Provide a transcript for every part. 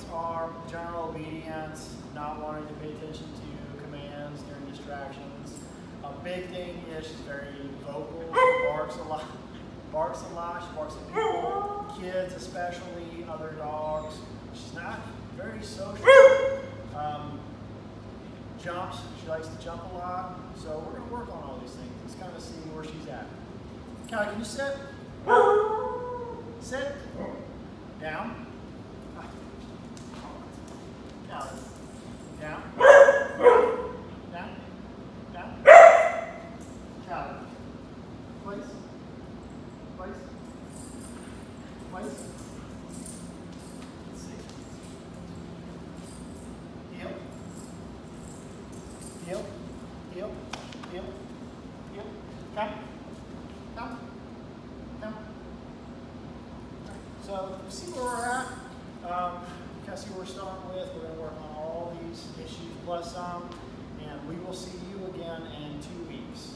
points are general obedience, not wanting to pay attention to commands during distractions. A big thing is she's very vocal, barks a lot, she barks at people, kids especially, other dogs. She's not very social. Jumps, she likes to jump a lot. So we're gonna work on all these things. Let's kind of see where she's at. Callie, can you sit? Sit. Down. Callie. Down. Down. Down. Callie. Place. Place. Place. Let's see. Heel. Heel. Heel. Heel. Heel. Come. Come. Come. So you see where we're at. Kind of see what we're starting with. We're going to work on all these issues plus some, and we will see you again in 2 weeks.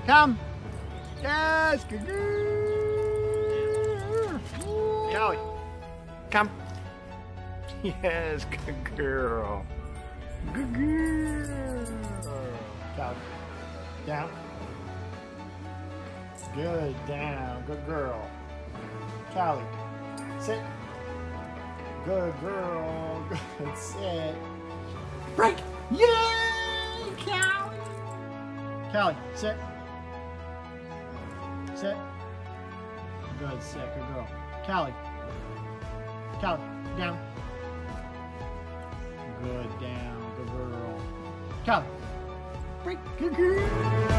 Come. Yes, good girl. Callie, come. Yes, good girl. Good girl. Callie, down. Good, down. Good girl. Callie, sit. Good girl. Good, sit. Break. Yay, Callie. Callie, sit. Sit. Good, sit. Good girl. Callie. Callie, down. Good, down. Good girl. Callie. Break. Good girl.